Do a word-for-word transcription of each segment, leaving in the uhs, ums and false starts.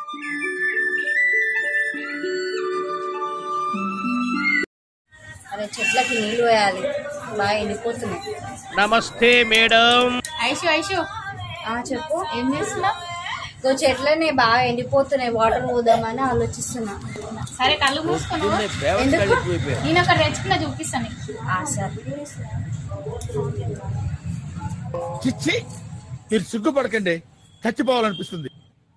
అరే చెట్లకి నీళ్లు వేయాలి, బాగా ఎండిపోతున్నాయి. నమస్తే మేడం. ఐషు ఐషు చెప్పు, ఏం చేస్తున్నావు? చెట్లనే బాగా ఎండిపోతున్నాయి, వాటర్ పోదామని ఆలోచిస్తున్నా. సరే కళ్ళు మూసుకుని నేను ఒక తెచ్చుకున్నా చూపిస్తాను. చిచ్చి, మీరు సిగ్గుపడకండి, చచ్చిపోవాలనిపిస్తుంది.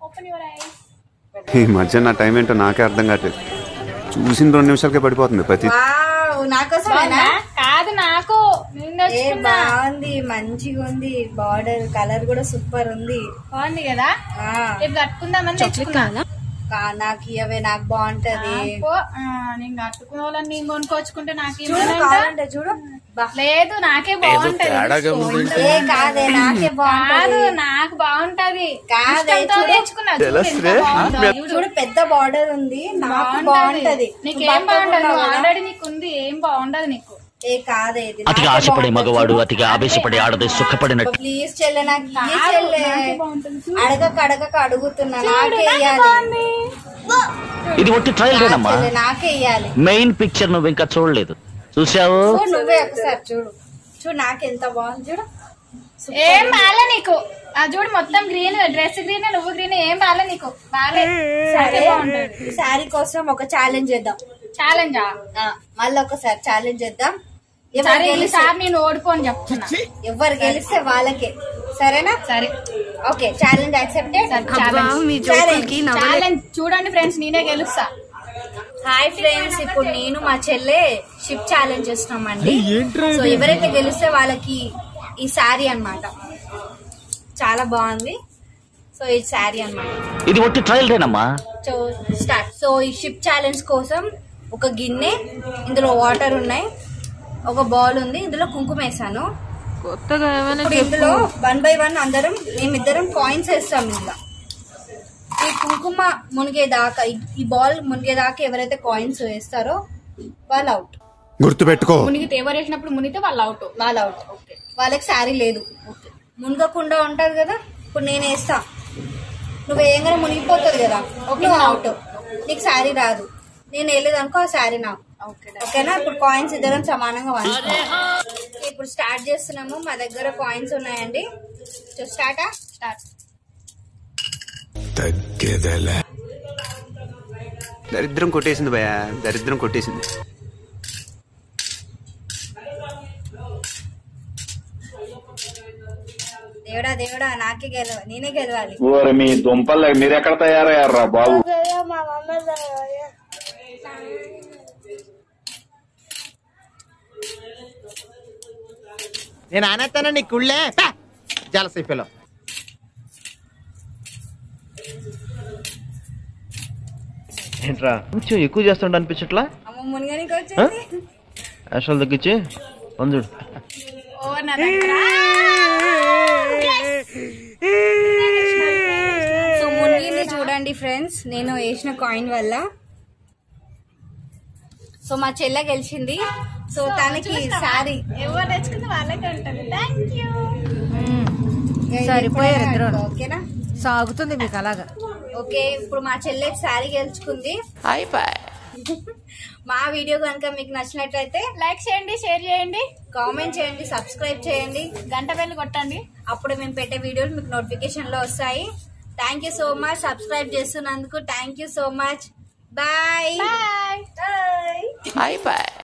ఈ మధ్య నా టైం ఏంటో నాకే అర్థం కావట్లేదు. చూసిన రెండు నిమిషాలకే పడిపోతుంది ప్రతి. నాకోసమేనా? కాదు నాకు. బాగుంది, మంచిగా ఉంది, బార్డర్ కలర్ కూడా సూపర్ ఉంది. బాగుంది కదా, రేపు కట్టుకుందామని తెచ్చుకున్నా. నాకు ఇవే, నాకు బాగుంటది. నేను కట్టుకునే వాళ్ళని నేను కొనుక్కొచ్చుకుంటే నాకు చూడు. లేదు నాకే బాగుంటది. కాదే, నాకే బాగుంటది. నాకు బాగుంటది. కాదే, తెచ్చుకున్నా చూడు, పెద్ద బార్డర్ ఉంది, నాకు బాగుంటది. నీకేం బాగుంటది? ఆల్రెడీ నీకు ఉంది, ఏం బాగుండదు నీకు. ఏ కాదే, అతిగా ఆశపడే మగవాడు అతిగా ఆవేశపడే ఆడది సుఖపడినట్టు. ప్లీజ్ చెల్లె, నాకు చెల్లె, అడగక అడగక అడుగుతున్నా, నాకే ఇయ్యాలి. ఇది ఒట్టి ట్రయల్ రేనమ్మా, నాకే ఇయ్యాలి. మెయిన్ పిక్చర్ నువ్వు ఇంకా చూడలేదు, చూసావు? నువ్వే ఒకసారి చూడు. చూడు నాకెంత బాగుంది, చూడు. ఏం బాలే నీకు. చూడు మొత్తం గ్రీన్, డ్రెస్ గ్రీన్, నువ్వు గ్రీన్, ఏం బాలే నీకు. బాలే. శారీ కోసం ఒక ఛాలెంజ్ చేద్దాం. ఛాలెంజా? మళ్ళీ ఒకసారి ఛాలెంజ్ చేద్దాం. నేను ఓడిపోని చెప్తున్నా. ఎవరు గెలిస్తే వాళ్ళకే, సరేనా? సరే, ఓకే. Challenge accepted. ఛాలెంజ్ చూడండి ఫ్రెండ్స్, నేనే గెలుస్తా. హాయ్ ఫ్రెండ్స్, ఇప్పుడు నేను మా చెల్లె షిప్ ఛాలెంజ్ చేస్తున్నామండి. సో ఎవరైతే గెలిస్తే వాళ్ళకి ఈ శారీ అన్నమాట. చాలా బాగుంది. సో ఈ శారీ అన్నమాట. ఇది ఒట్టి ట్రయల్ రేనమ్మా. So start. సో ఈ షిప్ ఛాలెంజ్ కోసం ఒక గిన్నె, ఇందులో వాటర్ ఉన్నాయి, ఒక బౌల్ ఉంది, ఇందులో కుంకుమ వేసాను. ఇందులో వన్ బై వన్ అందరం మేమిద్దరం కాయిన్స్ వేస్తాం. ఇందులో ఈ కుంకుమ మునిగేదాకా, ఈ బాల్ మునిగేదాకా ఎవరైతే కాయిన్స్ వేస్తారో వాళ్ళు అవుట్. గుర్తుపెట్టుకో, మునిగితే ఎవరు వేసినప్పుడు మునిగితే వాళ్ళు అవుట్. వాళ్ళు అవుట్. ఓకే. వాళ్ళకి శారీ లేదు. ఓకే. మునగకుండా ఉంటది కదా. ఇప్పుడు నేను వేస్తా, నువ్వు వేయంగానే మునిగిపోతుంది కదా, నువ్వు అవుట్, నీకు శారీ రాదు. నేను వేయలేదు అనుకో, ఆ శారీ నాకు. ఓకేనా? ఇప్పుడు కాయిన్స్ ఇద్దరం సమానంగా వాడుతాం. ఇప్పుడు స్టార్ట్ చేస్తున్నాము. మా దగ్గర కాయిన్స్ ఉన్నాయండి. స్టార్టా? స్టార్ట్. దరిద్రం కొట్టేసింది భయ, దరిద్రం కొట్టేసింది. దేవుడా దేవుడా, నాకే గెలవ, నేనే గెలవాలి. మీ దుంపలు మీరు ఎక్కడ తయారయ్యారా బాబు? నేను ఆనేస్తాను నీ కుళ్ళే జలసైపోలో. ఏంట్రా కొంచెం ఎక్కువ చేస్తుండ అనిపించట్లా? అసలు తగ్గించి అందుడు. సో మునిగింది చూడండి ఫ్రెండ్స్, నేను వేసిన కాయిన్ వల్ల. సో మా చెల్లె గెలిచింది. సో తనకి శారీ ఎవరు తెచ్చుకుంది వాళ్ళకే ఉంటుంది. Thank you. సరిపోయారు ఇద్దరు. ఓకేనా? సాగుతుంది మీకు అలాగా. ఓకే. ఇప్పుడు మా చెల్లె శారీ గెలుచుకుంది. మా వీడియో కనుక మీకు నచ్చినట్లయితే లైక్ చేయండి, షేర్ చేయండి, కామెంట్ చేయండి, సబ్స్క్రైబ్ చేయండి, గంట బెల్ కొట్టండి. అప్పుడు మేము పెట్టే వీడియోలు మీకు నోటిఫికేషన్ లో వస్తాయి. Thank you so much. Subscribe చేస్తున్నందుకు thank you so much. Bye bye.